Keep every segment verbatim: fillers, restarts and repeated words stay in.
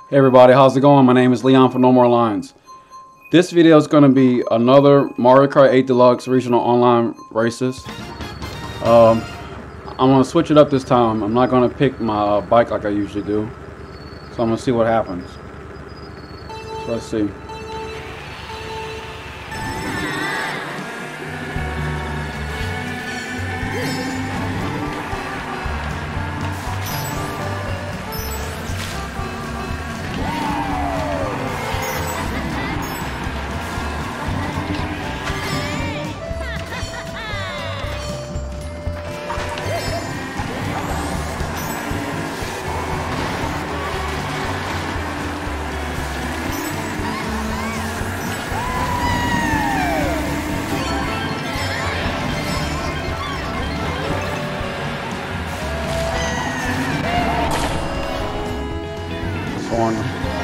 Hey everybody, how's it going? My name is Leon from No More Lines. This video is going to be another Mario Kart eight Deluxe regional online races. Um, I'm going to switch it up this time. I'm not going to pick my uh, bike like I usually do. So I'm going to see what happens. So let's see. On.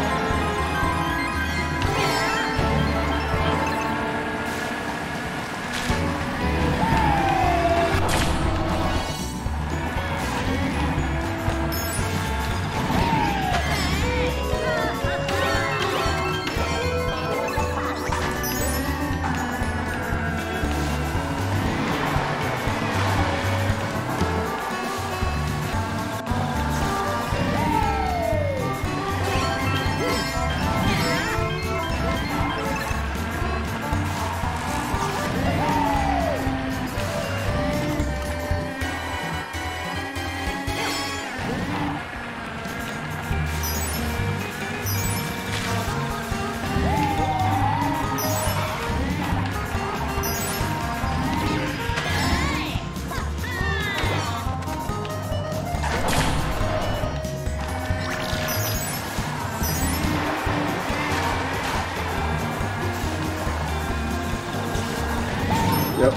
Yep.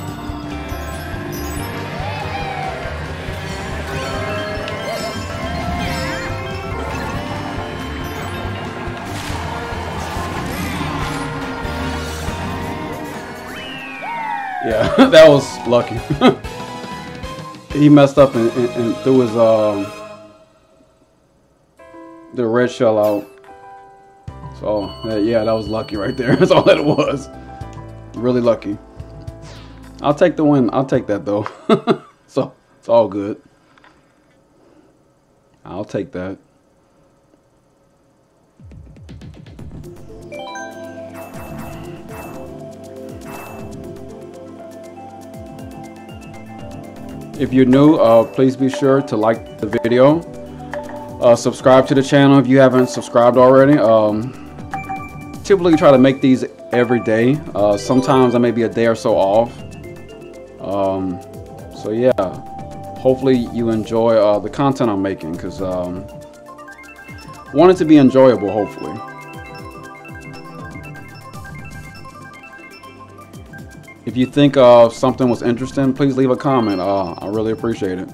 Yeah, that was lucky. He messed up and, and, and threw his um the red shell out. So uh, yeah, that was lucky right there. That's all that it was. Really lucky. I'll take the win. I'll take that though. So it's all good. I'll take that. If you're new, uh, please be sure to like the video. Uh, subscribe to the channel if you haven't subscribed already. Um, typically try to make these every day. Uh, sometimes I may be a day or so off. Um, so yeah, hopefully you enjoy uh, the content I'm making, because um, I want it to be enjoyable, hopefully. If you think uh, something was interesting, please leave a comment. Uh, I really appreciate it.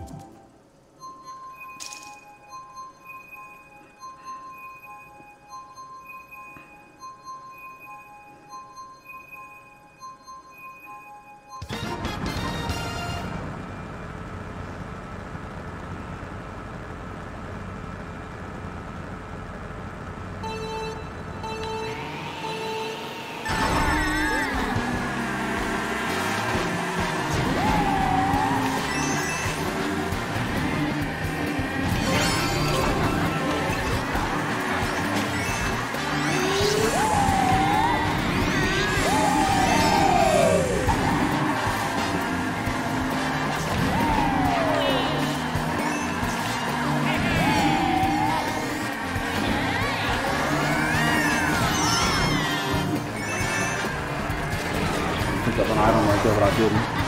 Picked up an item right there, but I didn't.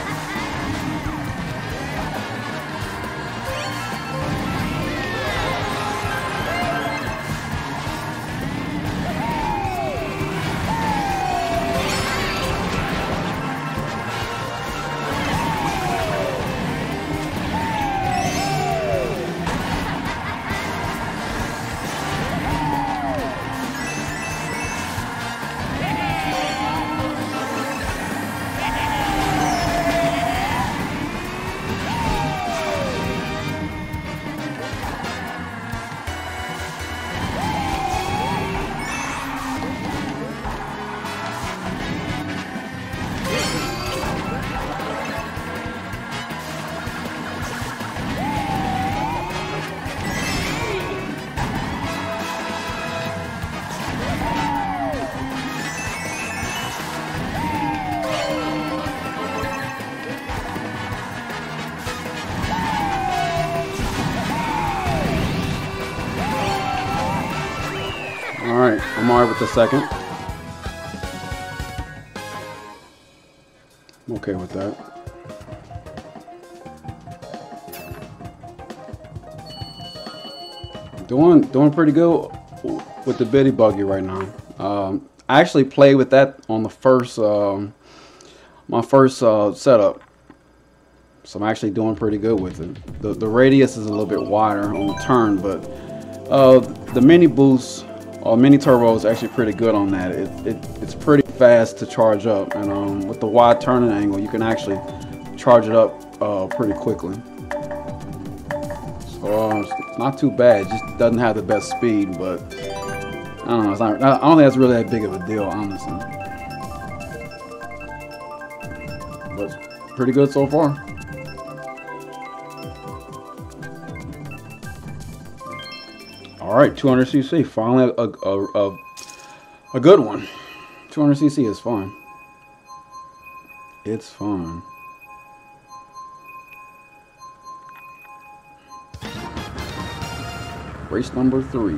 Alright, I'm alright with the second. I'm okay with that. Doing doing pretty good with the bitty buggy right now. Um, I actually played with that on the first um, my first uh, setup, so I'm actually doing pretty good with it. The the radius is a little bit wider on the turn, but uh, the mini boost or mini turbo is actually pretty good on that. It, it it's pretty fast to charge up, and um, with the wide turning angle, you can actually charge it up uh, pretty quickly. So uh, it's not too bad. It just doesn't have the best speed, but I don't know. It's not, I don't think that's really that big of a deal, honestly. But pretty good so far. All right, two hundred c c. Finally, a a, a a good one. two hundred c c is fun. It's fun. Race number three.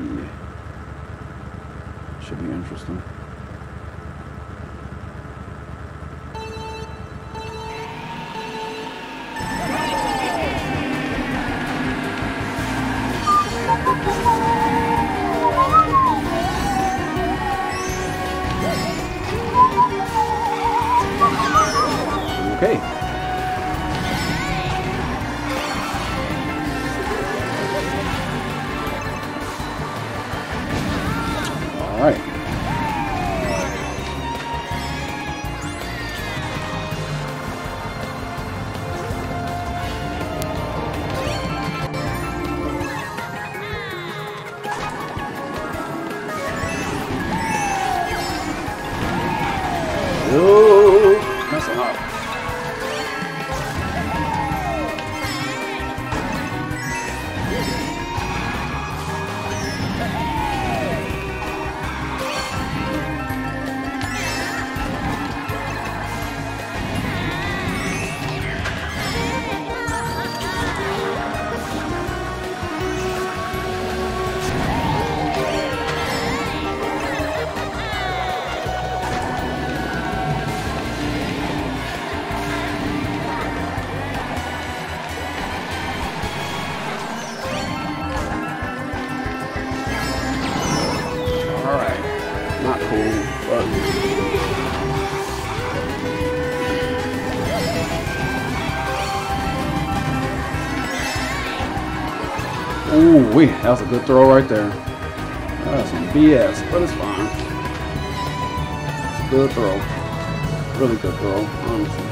Should be interesting. Okay. All right. Oh, messing up. Not cool, but ooh, wait, that was a good throw right there. That was some B S, but it's fine. It's a good throw. Really good throw, honestly.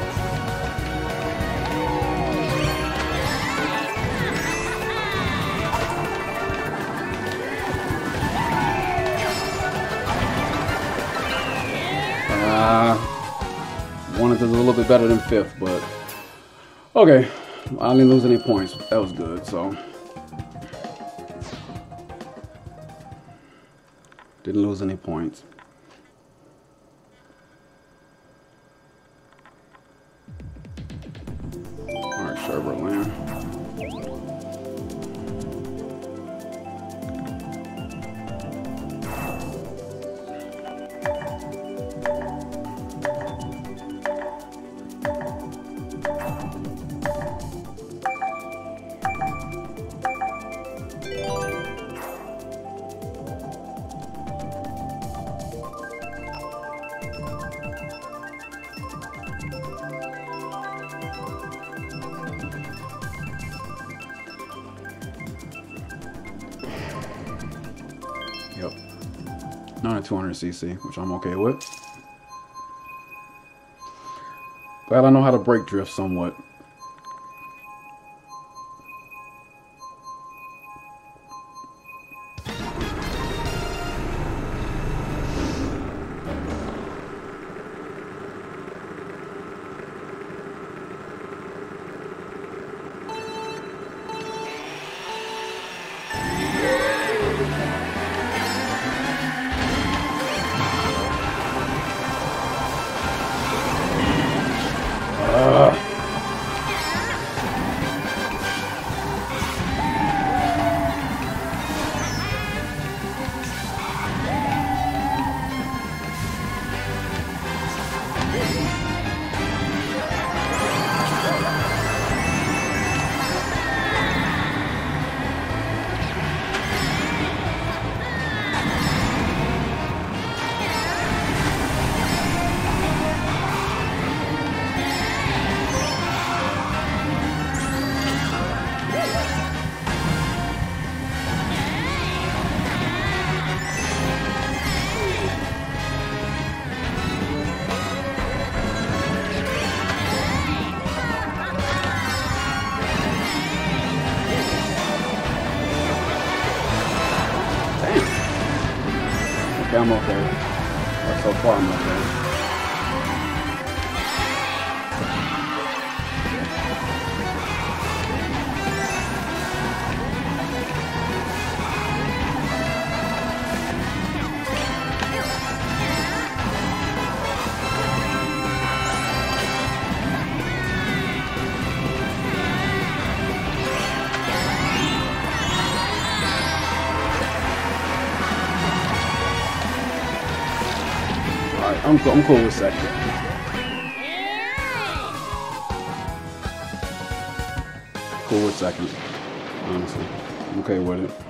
Uh, wanted to do a little bit better than fifth, but okay. I didn't lose any points. That was good, so. Didn't lose any points. All right, Sherbert land. Yep. Not a two hundred c c, which I'm okay with. Glad I know how to brake drift somewhat. Okay, I'm okay. But so far, I'm okay. I'm cool, I'm cool with second. Cool with second, honestly. I'm okay with it.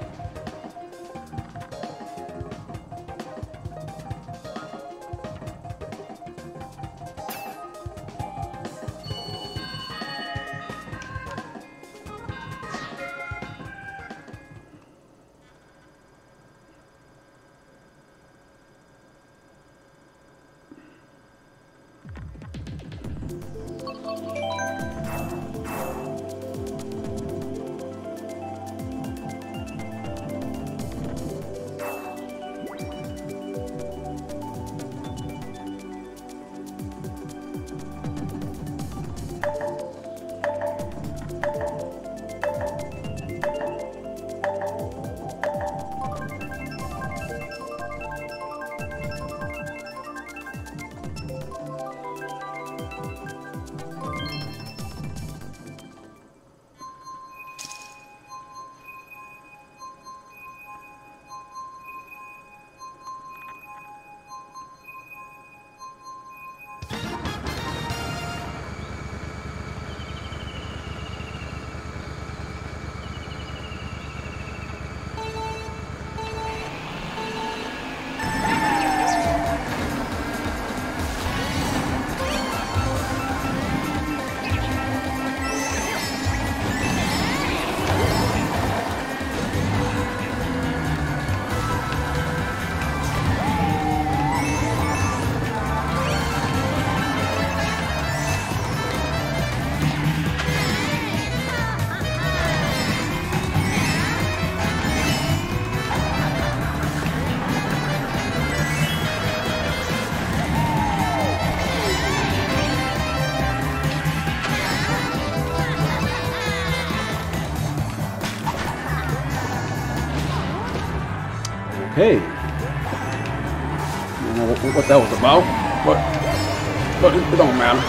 Hey, I don't know what, what that was about, but, but it, it don't matter.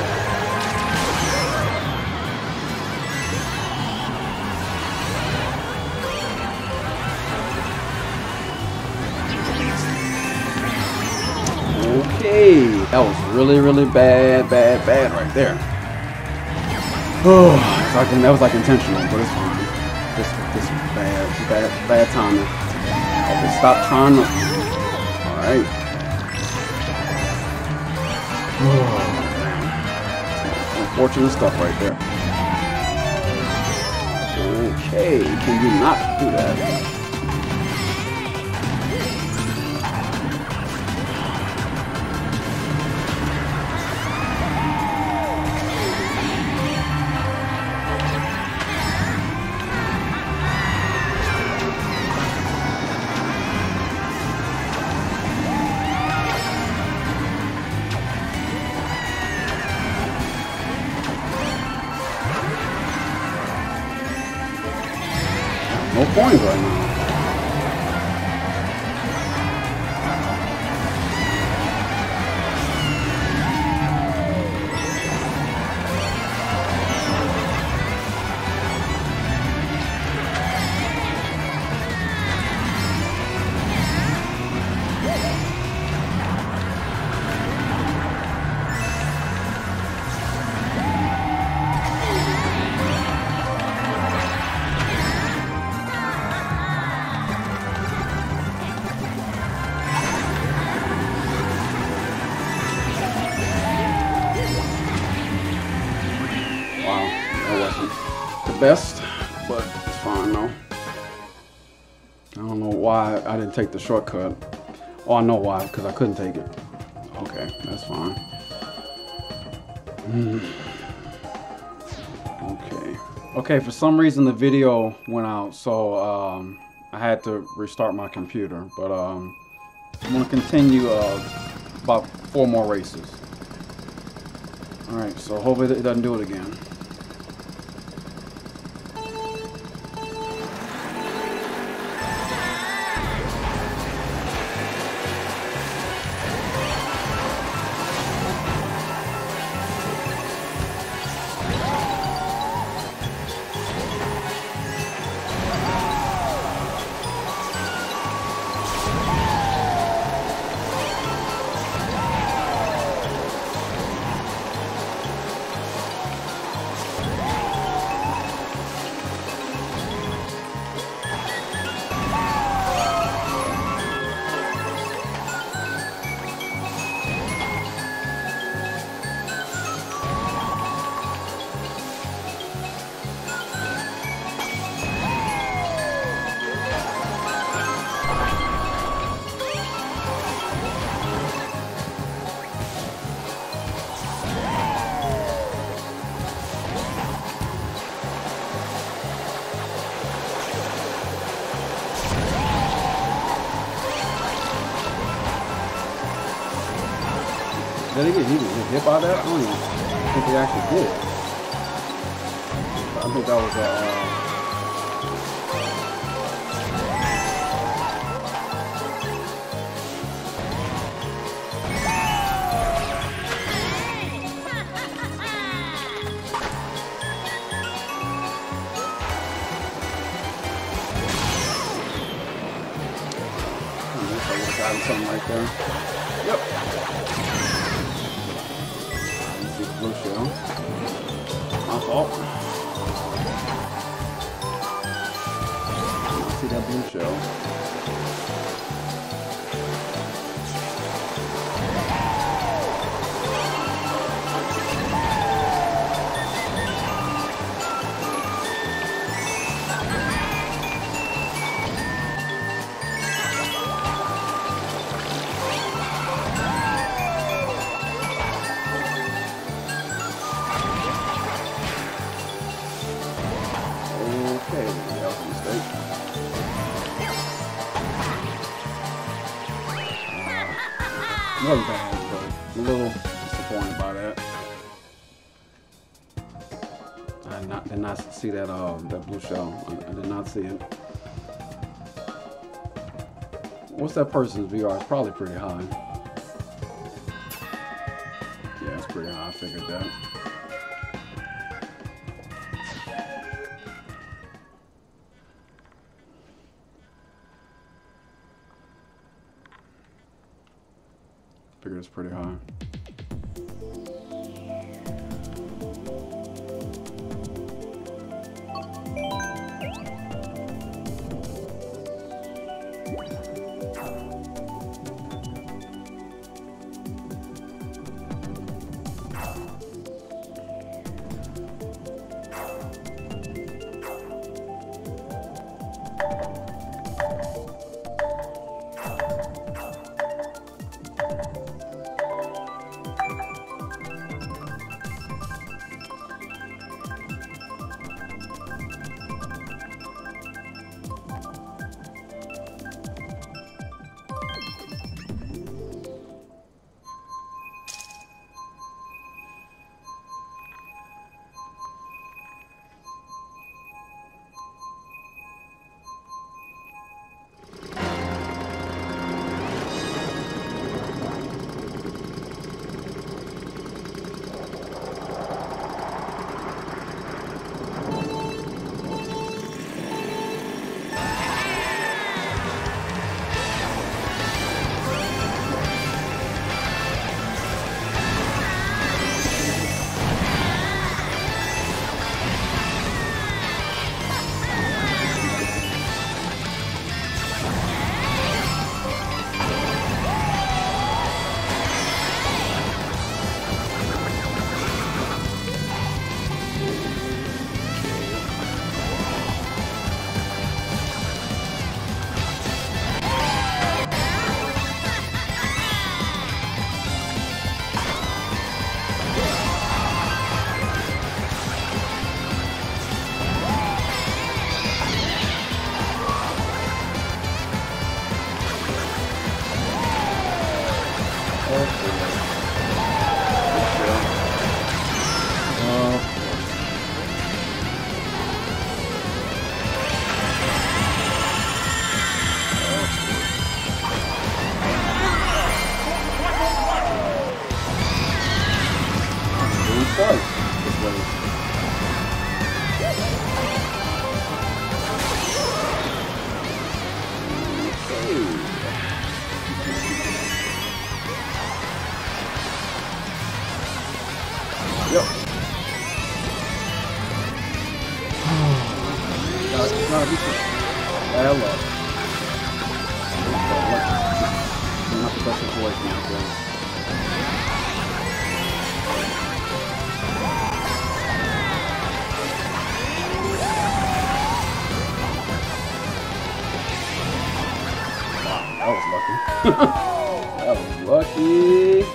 Okay, that was really, really bad, bad, bad right there. Oh, it's like, that was like intentional, but it's fine. This, this is bad, bad, bad timing. I just stop trying to. All right. Oh, man. Unfortunate stuff right there. Okay, can you not do that? No points right now. Best, but it's fine though. I don't know why I didn't take the shortcut. Oh, I know why, because I couldn't take it. Okay, that's fine. Mm. Okay. Okay, for some reason the video went out, so um, I had to restart my computer, but um, I'm gonna continue uh, about four more races. All right, so hopefully it doesn't do it again. Did he get, he get hit by that? I don't even think he actually did. I think that was a. Uh, got something right there. Yep. Blue shell. My fault. See that blue shell. Wasn't bad, but a little disappointed by that. I did not, did not see that uh, that blue shell. I, I did not see it. What's that person's V R? It's probably pretty high. Yeah, it's pretty high. I figured that. Figured it's pretty high. Yep. Gotta, gotta be quick. Bad luck. Not the best situation out there. Wow, that was lucky. That was lucky.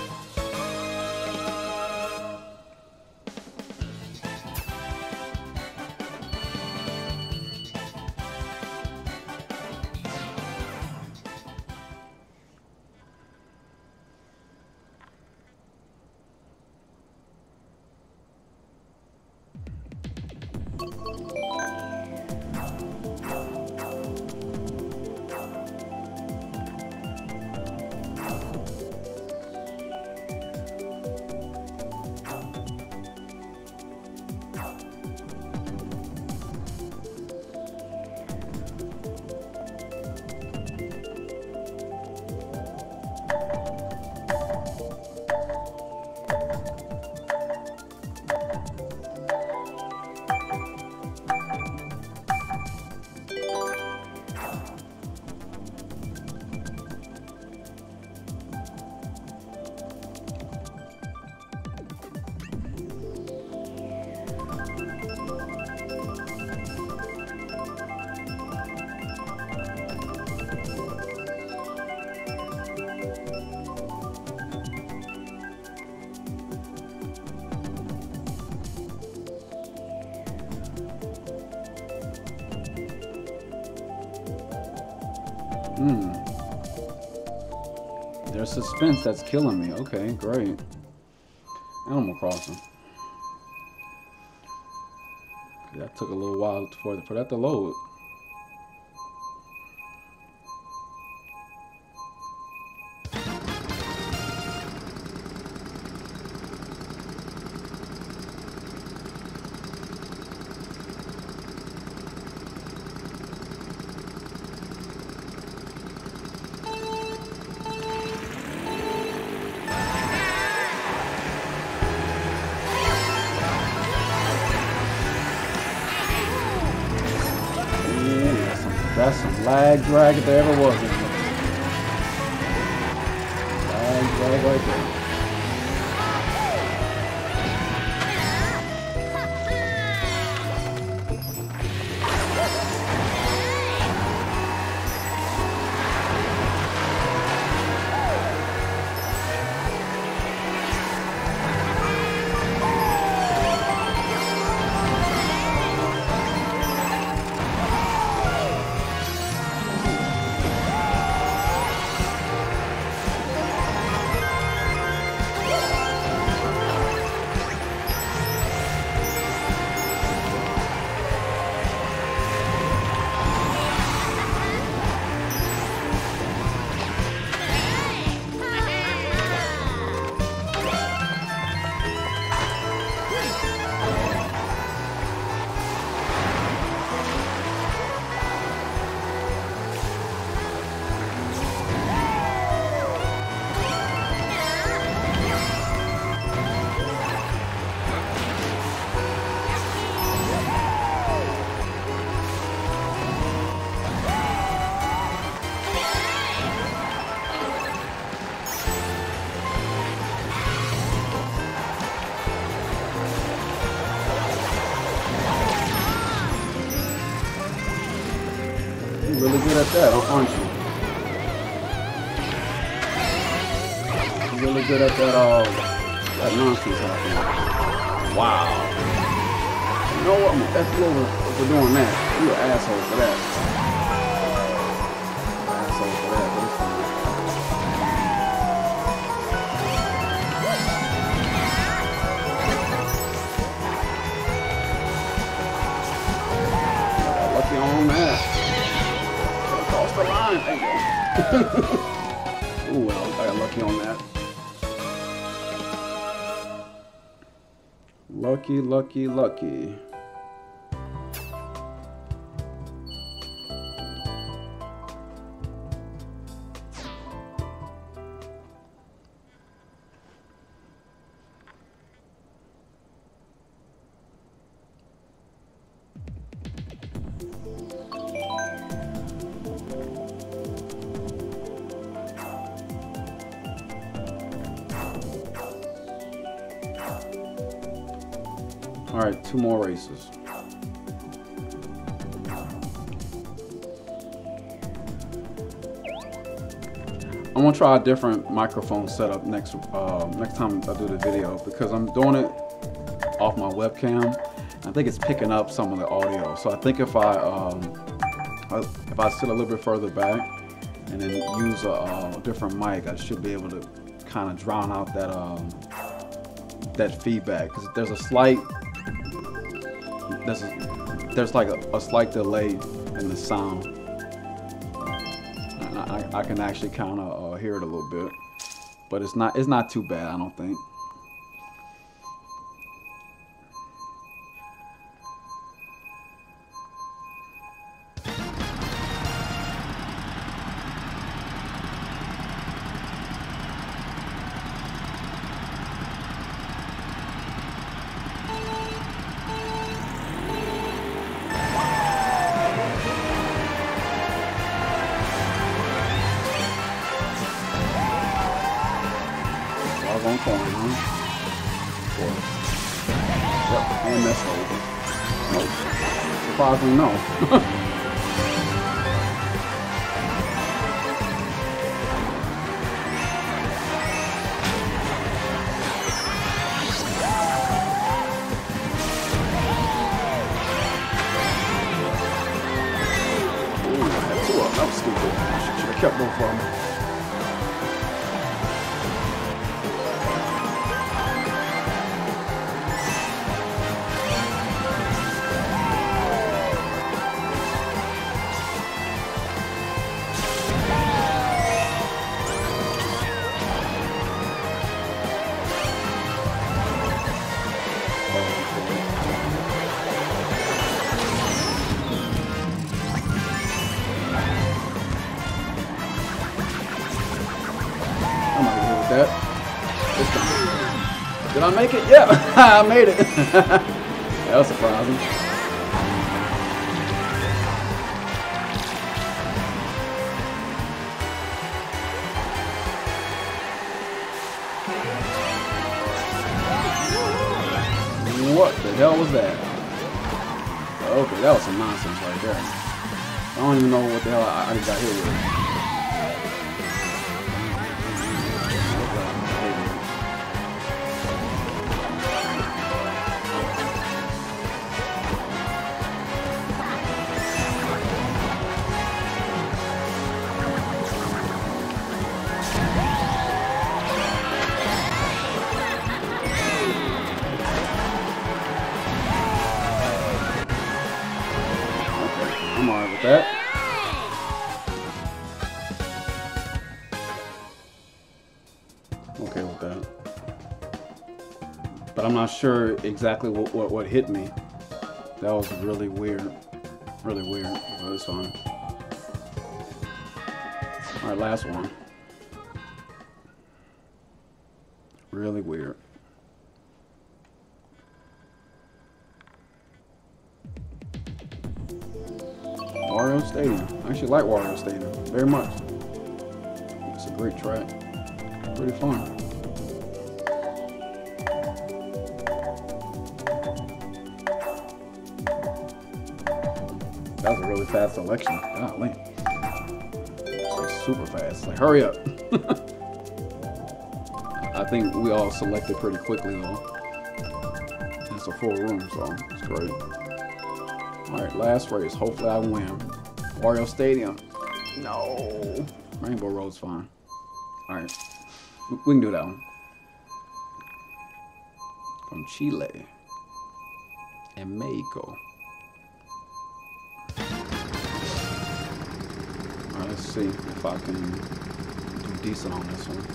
Hmm. There's suspense that's killing me. Okay, great. Animal Crossing. That took a little while for, for that to load. That's some lag drag if there ever was. Lag drag right there. You're really good at that, aren't you? You're really good at that, uh, that nonsense out there. Wow. You know what? I'm gonna F you over for doing that. You're an asshole for that. You're an asshole for that, but it's fine. Lucky on that. Cross the line. There you go. Oh well, I got lucky on that. Lucky, lucky, lucky. All right, two more races. I'm gonna try a different microphone setup next uh, next time I do the video, because I'm doing it off my webcam. I think it's picking up some of the audio. So I think if I um, if I sit a little bit further back and then use a, a different mic, I should be able to kind of drown out that um, that feedback, because there's a slight there's a, there's like a, a slight delay in the sound. I, I can actually kind of uh, hear it a little bit, but it's not it's not too bad, I don't think. On corner, huh? Or, yep, and that's over. Nope. Surprisingly, no. Ooh, I had two up. That was stupid. I should have kept both of them. That. Did I make it? Yeah, I made it. That was surprising. What the hell was that? Okay, that was some nonsense right there. I don't even know what the hell I, I got hit with. I'm alright with that. Okay with that. But I'm not sure exactly what, what, what hit me. That was really weird. Really weird. But it's fine. Alright, last one. Really weird. Wario Stadium. I actually like Wario Stadium very much. It's a great track. Pretty fun. That was a really fast selection. Golly. It's like super fast. Like, hurry up. I think we all selected pretty quickly though. It's a full room, so it's great. Alright, last race. Hopefully I win. Wario Stadium. No. Rainbow Road's fine. Alright. We can do that one. From Chile. And Mexico. Alright, let's see if I can do decent on this one.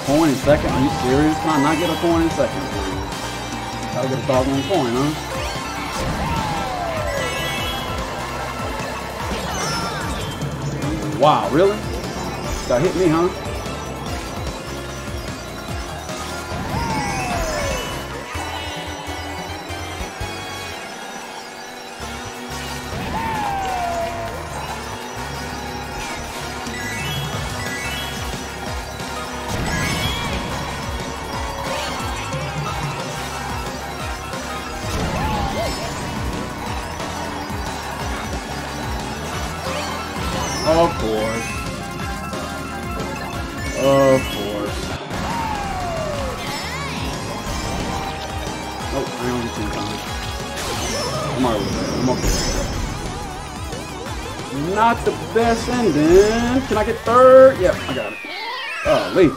coin in second? Are you serious? Can I not get a coin in second, please? Gotta get a doggone coin, huh? Wow, really? That hit me, huh? Of course. Of course. Oh, I only get ten times. I'm alright with that. I'm okay. Not the best ending. Can I get third? Yep, I got it. Oh, Lee.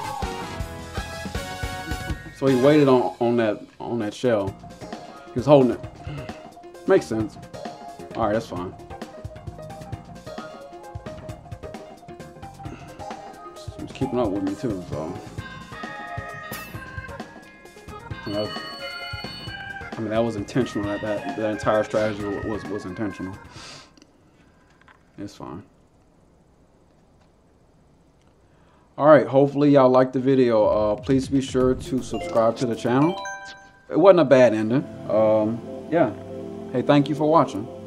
So he waited on on that on that shell. He was holding it. Makes sense. All right, that's fine. He's keeping up with me too, so. You know, I mean, that was intentional. That that, that entire strategy was was intentional. It's fine. All right. Hopefully, y'all liked the video. Uh, please be sure to subscribe to the channel. It wasn't a bad ending. Um, yeah. Hey, thank you for watching.